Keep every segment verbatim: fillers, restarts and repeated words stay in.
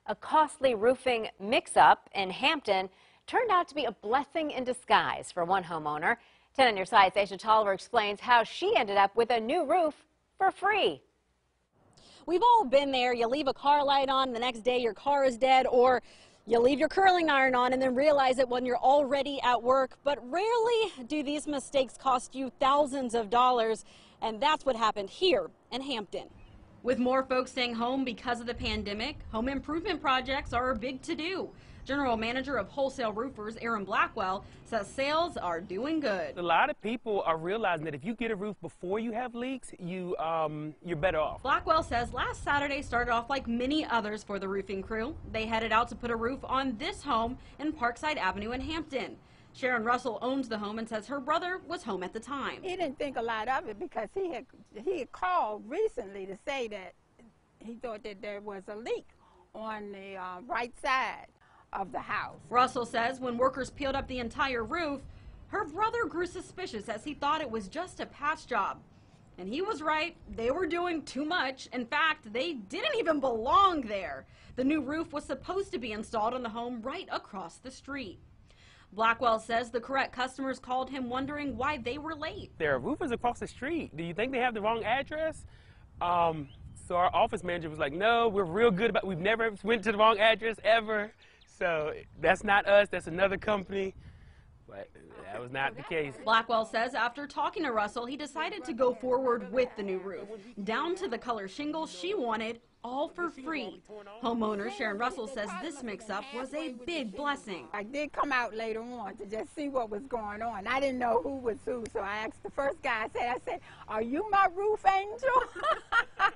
A costly roofing mix-up in Hampton turned out to be a blessing in disguise for one homeowner. ten on your side's Sharon Russell explains how she ended up with a new roof for free. We've all been there. You leave a car light on, the next day your car is dead, or you leave your curling iron on and then realize it when you're already at work. But rarely do these mistakes cost you thousands of dollars, and that's what happened here in Hampton. With more folks staying home because of the pandemic, home improvement projects are a big to-do. General Manager of Wholesale Roofers, Blackwell, says sales are doing good. A lot of people are realizing that if you get a roof before you have leaks, you, um, you're better off. Blackwell says last Saturday started off like many others for the roofing crew. They headed out to put a roof on this home in Parkside Avenue in Hampton. Sharon Russell owns the home and says her brother was home at the time. He didn't think a lot of it because he had, he had called recently to say that he thought that there was a leak on the uh, right side of the house. Russell says when workers peeled up the entire roof, her brother grew suspicious as he thought it was just a patch job. And he was right. They were doing too much. In fact, they didn't even belong there. The new roof was supposed to be installed on the home right across the street. Blackwell says the correct customers called him wondering why they were late. There are roofers across the street. Do you think they have the wrong address? Um, so our office manager was like, no, we're real good about, we've never went to the wrong address ever. So that's not us, that's another company. But that was not the case. Blackwell says after talking to Russell, he decided to go forward with the new roof, down to the color shingles she wanted, all for free. Homeowner Sharon Russell says this mix-up was a big blessing. I did come out later on to just see what was going on. I didn't know who was who, so I asked the first guy, I said, I said, are you my roof angel?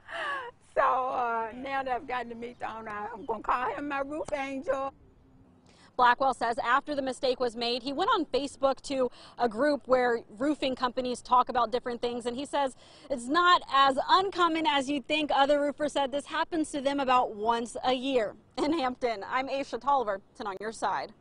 So uh, now that I've gotten to meet the owner, I'm going to call him my roof angel. Blackwell says after the mistake was made, he went on Facebook to a group where roofing companies talk about different things, and he says it's not as uncommon as you'd think. Other roofers said this happens to them about once a year. In Hampton, I'm Sharon Russell, ten on your side.